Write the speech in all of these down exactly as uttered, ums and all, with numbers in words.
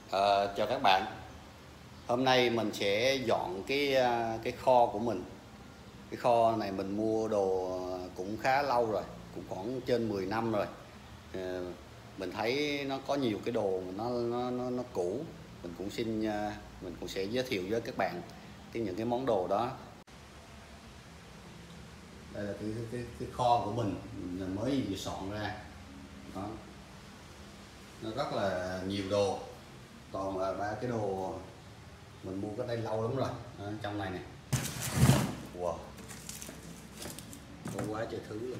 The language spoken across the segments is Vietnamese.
Ờ, chào các bạn. Hôm nay mình sẽ dọn cái cái kho của mình. Cái kho này mình mua đồ cũng khá lâu rồi, cũng khoảng trên mười năm rồi. Ờ, mình thấy nó có nhiều cái đồ nó nó nó, nó cũ. Mình cũng xin mình cũng sẽ giới thiệu với các bạn cái những cái món đồ đó. Đây là cái cái cái kho của mình, mình mới vừa soạn ra. Đó. Nó rất là nhiều đồ. Toàn là ba cái đồ mình mua cái đây lâu lắm rồi. Ở trong này nè, wow, có quá trời thứ luôn.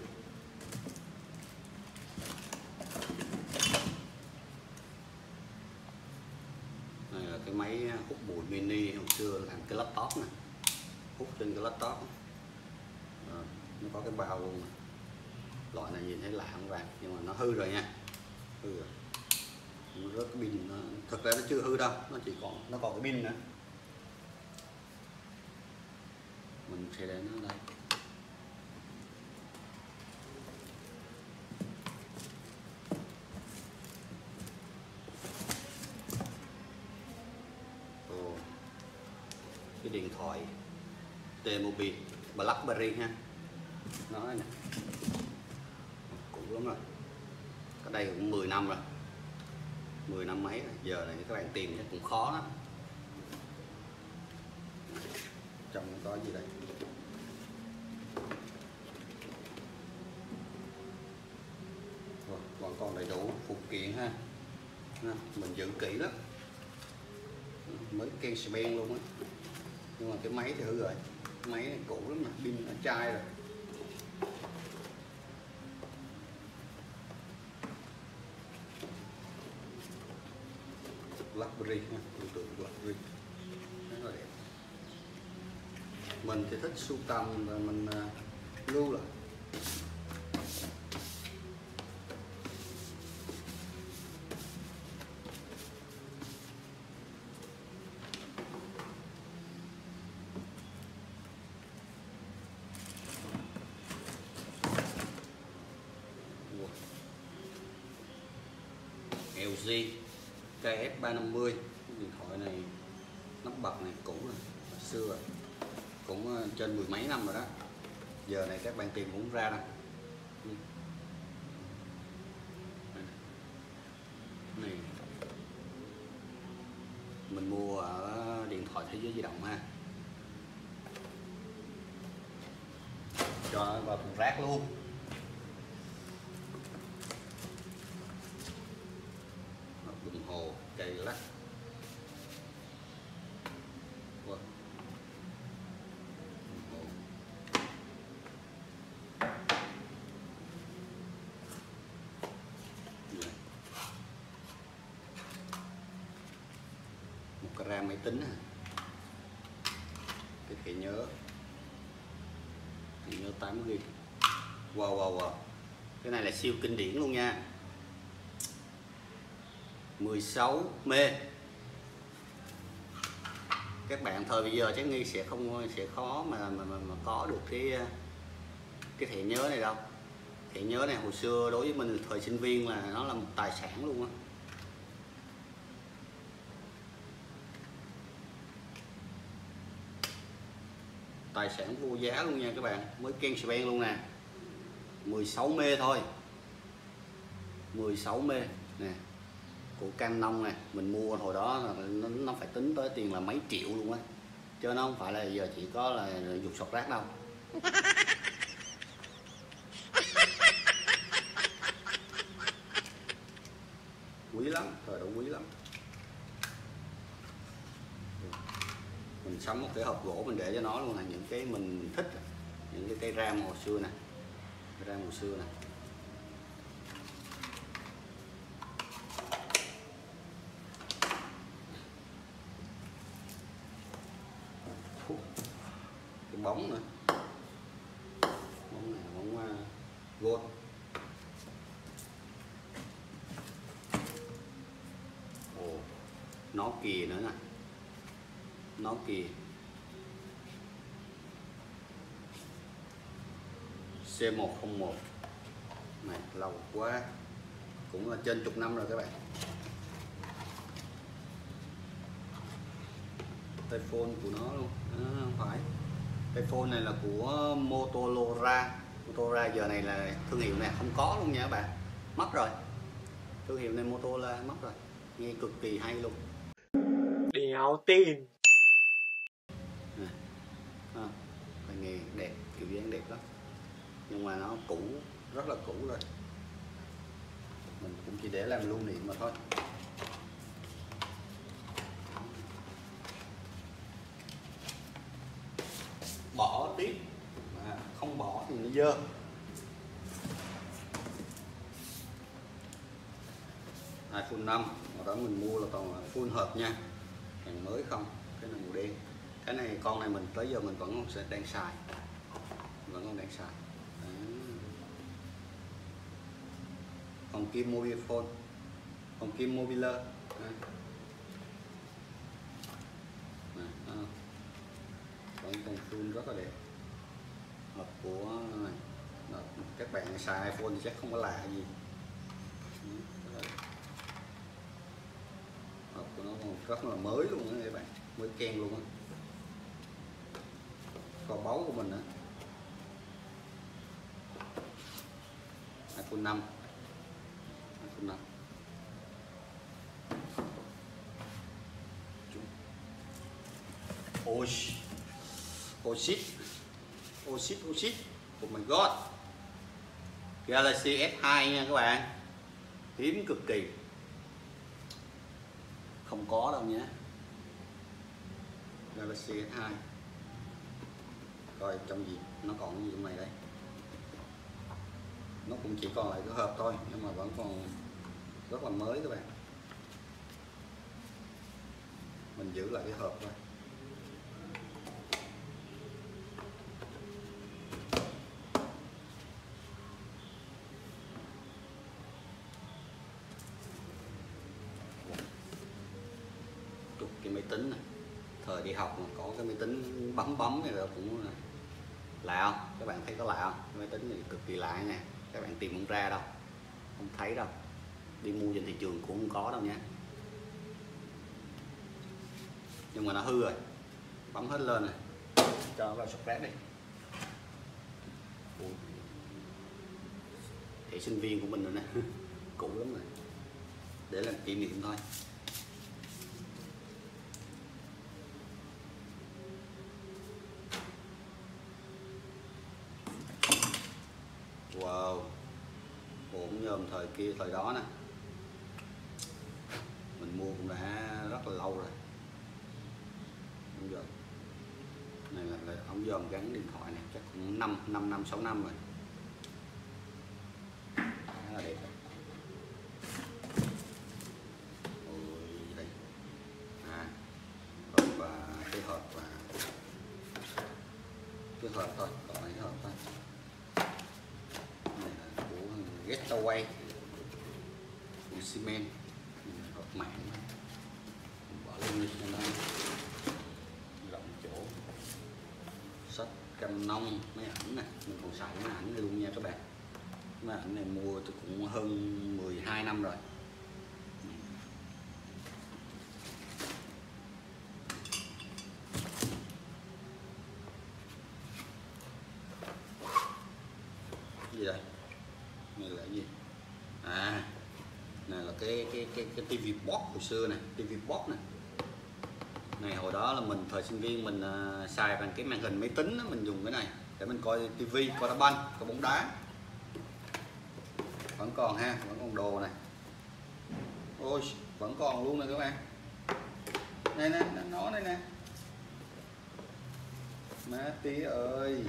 Đây là cái máy hút bụi mini hồi xưa làm cái laptop nè, hút trên cái laptop. À, nó có cái bao luôn. Loại này nhìn thấy lạ không bạn, nhưng mà nó hư rồi nha, hư rồi. Nó rớt cái pin. Nó... thực ra nó chưa hư đâu, nó chỉ còn nó còn cái pin nữa. Mình sẽ để nó đây. Ồ, cái điện thoại T-Mobile Blackberry ha, nó nè, cũ lắm rồi. Cái đây cũng mười năm rồi, mười năm mấy rồi. Giờ này các bạn tìm chắc cũng khó lắm. Trong có gì đây? Còn còn đầy đủ phụ kiện ha. Mình giữ kỹ lắm, mới ken ben luôn á. Nhưng mà cái máy thì hư rồi, cái máy này cũ lắm mà, pin nó chai rồi. Blackberry nha, tượng tượng Blackberry rất là đẹp. Mình thì thích sưu tầm và mình uh, lưu lại. lờ giê K F ba năm mươi, điện thoại này nắp bật này cũ rồi, xưa rồi, cũng trên mười mấy năm rồi đó. Giờ này các bạn tìm cũng ra đâu. Này mình mua ở điện thoại Thế Giới Di Động ha, cho nó vào thùng rác luôn. Đồng hồ, cây lắc. Wow. Đồng hồ. Yeah. Một cái RAM máy tính à. Cái thẻ nhớ, thẻ nhớ tám gi ga bai. Wow wow wow. Cái này là siêu kinh điển luôn nha. mười sáu mê. Các bạn thời bây giờ chắc nghi sẽ không sẽ khó mà mà, mà, mà có được cái cái thẻ nhớ này đâu. Thẻ nhớ này hồi xưa đối với mình thời sinh viên là nó là một tài sản luôn á. Tài sản vô giá luôn nha các bạn, mới ken ben luôn nè. mười sáu mê thôi, mười sáu mê nè, của Canon nè. Mình mua hồi đó là nó, nó phải tính tới tiền là mấy triệu luôn á, chứ nó không phải là giờ chỉ có là dục sọt rác đâu. Quý lắm, thời đó quý lắm. Mình sắm một cái hộp gỗ mình để cho nó luôn là những cái mình thích, những cái cây ram hồi xưa nè, ram hồi xưa nè. Cái bóng nữa, bóng này là bóng uh, gold. Ồ, nó kìa nữa nè, nó kìa C một không một này, lâu quá, cũng là trên chục năm rồi các bạn. tay phone của nó luôn. À, không phải, tay phone này là của Motorola. Motorola giờ này là thương hiệu này không có luôn nha các bạn, mất rồi, thương hiệu này Motorola mất rồi, nghe cực kỳ hay luôn. Đéo tin. À, phải nghe đẹp, kiểu dáng đẹp lắm, nhưng mà nó cũ, rất là cũ rồi, mình cũng chỉ để làm lưu niệm mà thôi. Bỏ tiếp mà không bỏ thì nó dơ. iPhone năm hồi đó mình mua là toàn là full hộp nha, hàng mới không. Cái này màu đen, cái này con này mình tới giờ mình vẫn sẽ đang xài, vẫn còn đang xài. Đấy. Còn kim mobile phone, còn kim mobile. Đấy. Này, à. Vẫn còn full rất là đẹp. Hộp của này. Các bạn xài iPhone thì chắc không có lạ gì. Hộp của nó còn rất là mới luôn á các bạn, mới ken luôn á. Kho báu của mình nữa. iPhone năm, iPhone năm. Ôi, oh shit, oh shit, oh shit, oh my god. Galaxy S hai nha các bạn, hiếm cực kỳ, không có đâu nhé. Galaxy S hai, coi trong gì, nó còn cái gì trong này đây. Nó cũng chỉ còn lại cái hộp thôi, nhưng mà vẫn còn rất là mới các bạn. Mình giữ lại cái hộp thôi. Cái máy tính này, thời đi học mà có cái máy tính bấm bấm này là cũng lạ không? Các bạn thấy có lạ không? Cái máy tính này cực kỳ lạ nha, các bạn tìm không ra đâu, không thấy đâu, đi mua trên thị trường cũng không có đâu nha. Nhưng mà nó hư rồi, bấm hết lên rồi, cho nó vào scratch đi. Ủa. Thẻ sinh viên của mình rồi nè, cũ lắm rồi, để làm kỷ niệm thôi. Wow, ổn nhôm thời kia, thời đó nè, mình mua cũng đã rất là lâu rồi. Ống dòm này là, là ống dòm gắn điện thoại này chắc cũng năm năm năm sáu năm rồi, khá là đẹp. Ôi đây, à, hộp và cái hộp và cái hộp thôi, còn lại cái hộp thôi. Getaway của Siemens, hộp mạng bỏ lên cho nó rộng chỗ. Sách Canon, máy ảnh nè, mình còn xài máy ảnh này luôn nha các bạn. Máy ảnh này mua tôi cũng hơn mười hai năm rồi. Gì đây? Này là cái gì? À, này là cái cái cái cái tivi box hồi xưa nè, tivi box nè. Này hồi đó là mình thời sinh viên mình uh, xài bằng cái màn hình máy tính đó, mình dùng cái này để mình coi tivi, coi đá banh, coi bóng đá. Vẫn còn ha, vẫn còn đồ này. Ôi, vẫn còn luôn nè các bạn. Này nè, nó đây nè. Má tí ơi.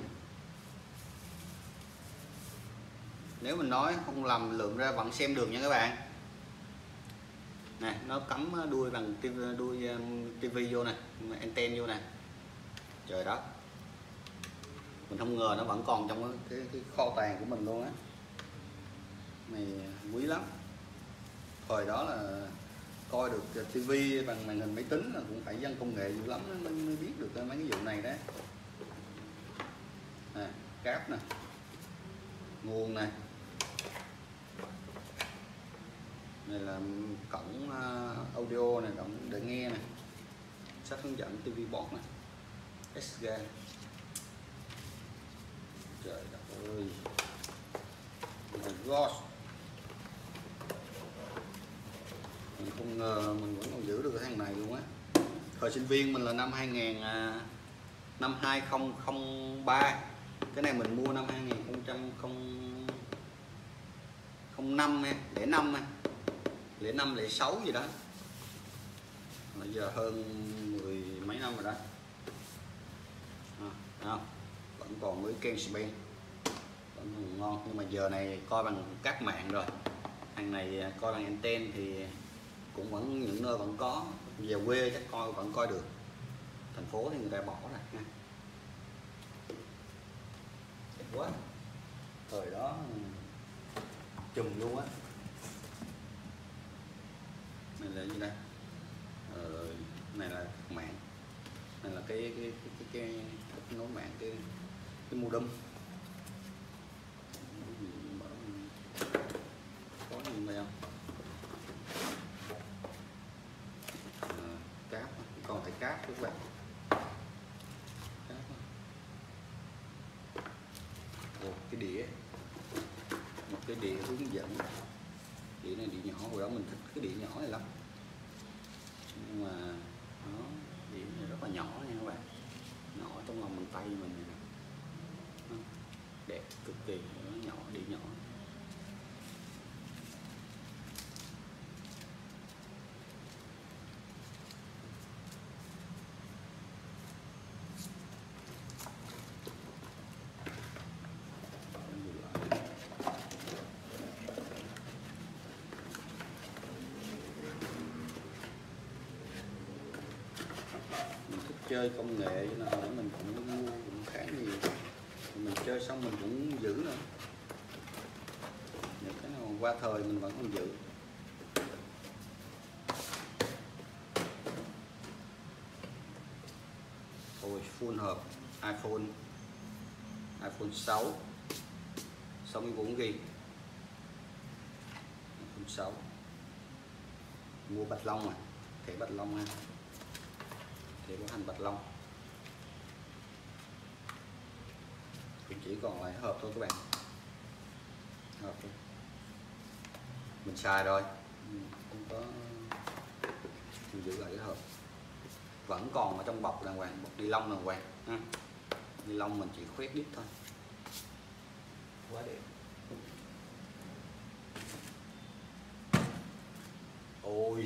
Nếu mình nói không lầm lượng ra vẫn xem được nha các bạn. Nè, nó cắm đuôi bằng đuôi tivi vô nè, anten vô nè. Trời đất, mình không ngờ nó vẫn còn trong cái, cái kho tàng của mình luôn á. Này quý lắm. Thời đó là coi được tivi bằng màn hình máy tính là cũng phải dân công nghệ dữ lắm mới, mới biết được mấy cái vụ này đấy. Nè, cáp nè, nguồn này. Này là cổng audio này, cổng để nghe này, sách hướng dẫn ti vi box này, ét giê. Trời đất ơi, oh my God, mình không ngờ mình vẫn còn giữ được cái thằng này luôn á. Thời sinh viên mình là năm hai nghìn, năm hai không không ba, cái này mình mua năm hai nghìn không năm ha, lẻ năm ha, lẻ năm lẻ sáu gì đó, bây giờ hơn mười mấy năm rồi đó. À, không? Vẫn còn mới ken spen, vẫn còn ngon, nhưng mà giờ này coi bằng các mạng rồi, hàng này coi bằng anten thì cũng vẫn những nơi vẫn có, về quê chắc coi vẫn coi được, thành phố thì người ta bỏ rồi nha. Đẹp quá, thời đó chùm luôn á. Này là gì đây? Ờ, này là mạng, này là cái cái cái cái, cái nối mạng, cái cái modem. Có gì đây không? À, cáp, còn phải cáp các bạn. Cáp. Ồ, cái đĩa, một cái đĩa hướng dẫn. Đĩa này đĩa nhỏ, hồi đó mình thích cái đĩa nhỏ này lắm, nhưng mà nó đĩa này rất là nhỏ nha các bạn, nhỏ trong lòng bàn tay mình này. Đẹp cực kỳ, nó nhỏ, đĩa nhỏ. Chơi công nghệ cho nên mình cũng mua cũng khá nhiều, mình chơi xong mình cũng giữ nữa, những cái nào qua thời mình vẫn còn giữ. Ôi, full hộp iPhone, iPhone sáu, sáu mươi bốn gi bi, iPhone sáu, mua Bạch Long à, thẻ Bạch Long ha, để có hành Bạch Long, cũng chỉ còn lại hộp thôi các bạn, hộp thôi, mình xài rồi, không có, mình giữ lại cái hộp, vẫn còn ở trong bọc đàng hoàng, bọc ni lông đàng hoàng ha. Ni lông mình chỉ khoét đít thôi, quá đẹp. Ôi,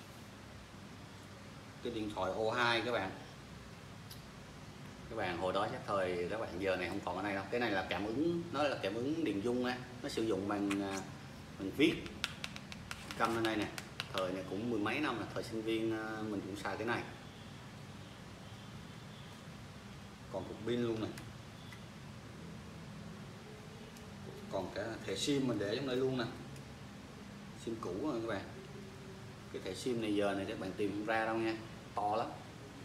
cái điện thoại ô hai các bạn, các bạn hồi đó chắc thời các bạn giờ này không còn ở đây đâu. Cái này là cảm ứng, nó là cảm ứng điện dung á, nó sử dụng bằng bằng viết cắm lên đây nè. Thời này cũng mười mấy năm là thời sinh viên mình cũng xài cái này, còn cục pin luôn này, còn cả thẻ sim mình để trong đây luôn nè, sim cũ rồi các bạn. Cái thẻ sim này giờ này các bạn tìm không ra đâu nha, to lắm.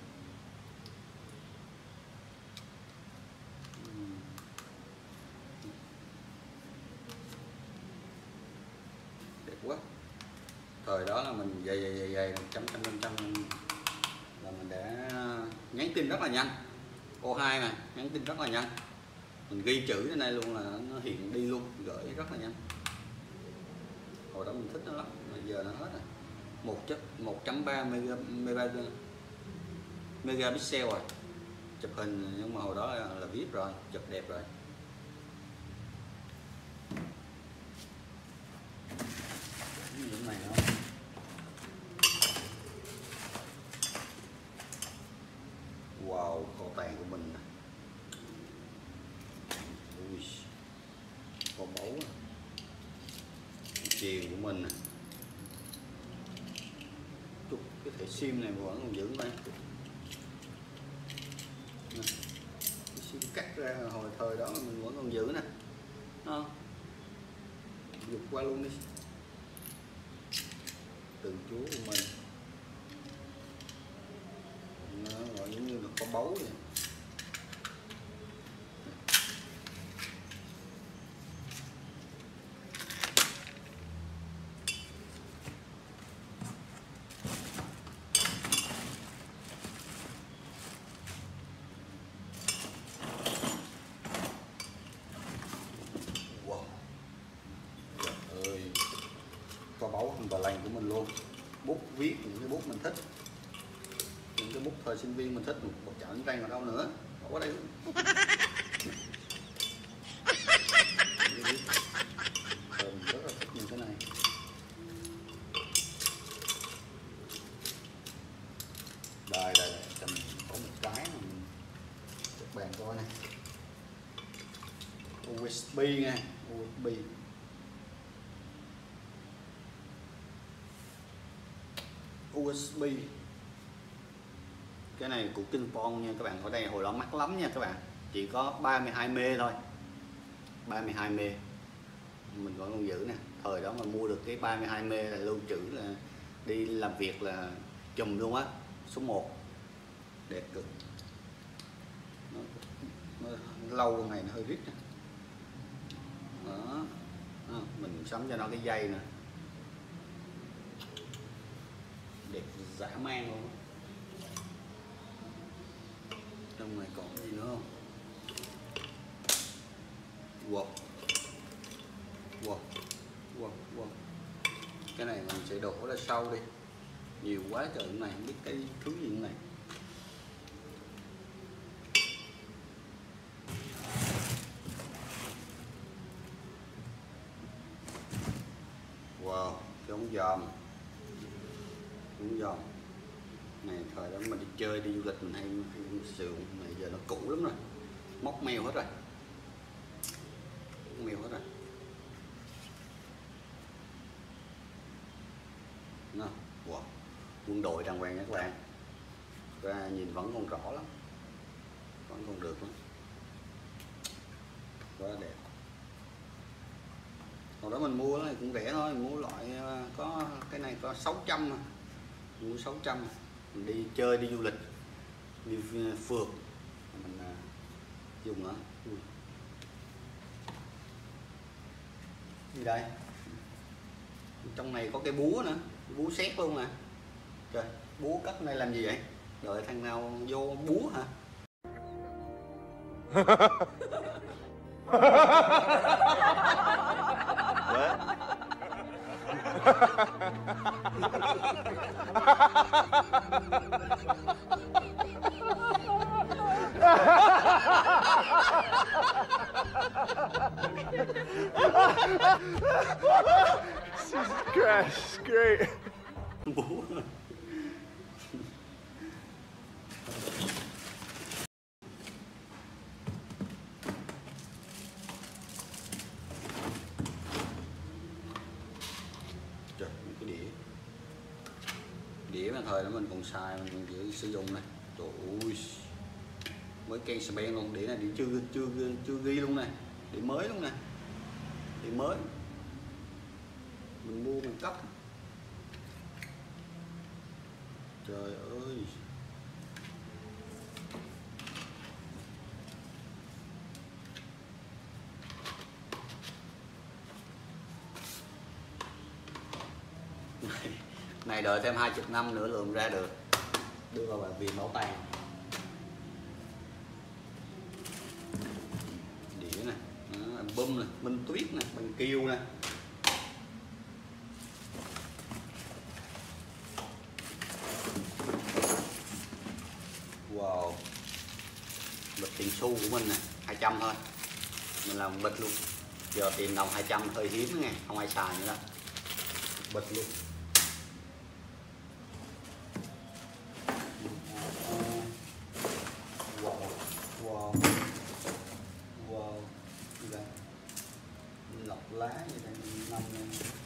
Đẹp quá. Thời đó là mình dày dày dày dày trăm trăm trăm trăm là mình đã nhắn tin rất là nhanh. ô hai này nhắn tin rất là nhanh, mình ghi chữ trên đây luôn là nó hiện đi luôn, gửi rất là nhanh. Hồi đó mình thích nó lắm, mà giờ nó hết rồi. một chấm ba megapixel rồi, chụp hình, nhưng mà hồi đó là, là viết rồi, chụp đẹp rồi. Những này không? Wow, kho tàng của mình nè. Ui, kho báu nè, chuyền của mình nè. Chút cái thẻ sim này vẫn còn giữ đây. Cái sim cắt ra hồi thời đó mình vẫn còn giữ nè. Đó. Vượt qua luôn đi. Từ chúa của mình. Nó gọi giống như là kho báu vậy. luôn. Bút viết những cái bút mình thích, những cái bút thời sinh viên mình thích, một chợ đánh răng ở đâu nữa, bỏ đây luôn. Mình rất là thích những cái này. Đây đây, đây. Mình có một cái mà mình các bạn coi này, u ét bê nha, u ét bê. u ét bê cái này của Kinpon nha các bạn. Ở đây hồi đó mắc lắm nha các bạn, chỉ có ba mươi hai mê thôi, ba mươi hai mê mình vẫn còn giữ nè. Thời đó mà mua được cái ba mươi hai mê là lưu trữ, là đi làm việc là chùm luôn á, số một, đẹp cực. Nó, nó lâu ngày nó hơi rít nè. Đó, đó. Mình sắm cho nó cái dây nè, đẹp dã man luôn. Trong này còn gì nữa không? Wow. Wow. Wow. Wow. Cái này mình sẽ đổ ra sau đi, nhiều quá trời này, không biết cái thứ gì này. Wow, cái ống dòm, ống dòm này thời đó mình đi chơi đi du lịch mình hay, hay sử dụng này, giờ nó cũ lắm rồi, móc mèo hết rồi, móc mèo hết rồi. Nó, wow, quân đội đàng hoàng nha các bạn, ra nhìn vẫn còn rõ lắm, vẫn còn được lắm, quá đẹp. Hồi đó mình mua cái này cũng rẻ thôi, mình mua loại có cái này có sáu trăm mà, mua sáu trăm, mình đi chơi đi du lịch đi phượt mình dùng nữa. Gì đây, trong này có cái búa nữa, búa sét luôn nè. Trời, búa cất này làm gì vậy, đợi thằng nào vô búa hả? Jesus Christ, great. Búa. Trời, cái đĩa đĩa mà thời đó mình còn xài, mình còn giữ sử dụng này. Trời ơi, mới cây sờ ben luôn, đĩa này đĩa chưa chưa chưa ghi luôn này, đĩa mới luôn nè, đĩa mới mình mua mình cấp. Trời ơi, này, này đợi thêm hai chục năm nữa lượm ra được, đưa vào bệnh viện bảo tàng. Đĩa nè, album nè, Minh Tuyết nè, Bằng Kiều nè. Wow, bịch tiền xu của mình nè, hai trăm thôi, mình làm bịch luôn. Giờ tiền đồng hai trăm hơi hiếm nghe, không ai xài nữa đâu, bịch luôn. Wow, wow, wow, gì đây? Lọc lá gì đây, năm này.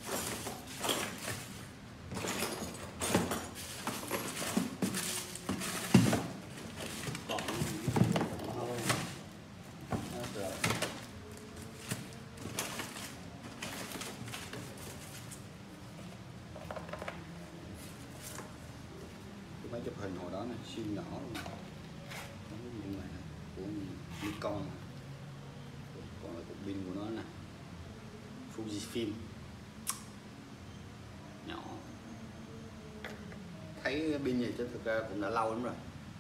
Máy chụp hình hồi đó này siêu nhỏ luôn, cái gì này của Nikon, còn là cục pin của nó nè, Fujifilm nhỏ, thấy pin này chứ thực ra cũng đã lâu lắm rồi,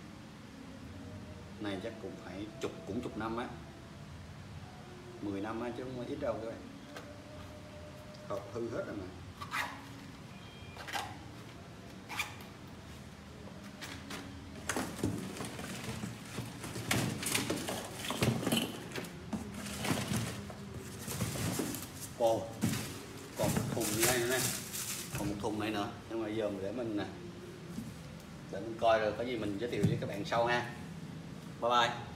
này chắc cũng phải chục cũng chục năm á, mười năm á chứ không ít đâu các bạn, hộp hư hết rồi mà. Ồ, còn một thùng như này nữa nè, còn một thùng này nữa, nhưng mà giờ để mình nè, để mình coi rồi có gì mình giới thiệu với các bạn sau ha. Bye bye.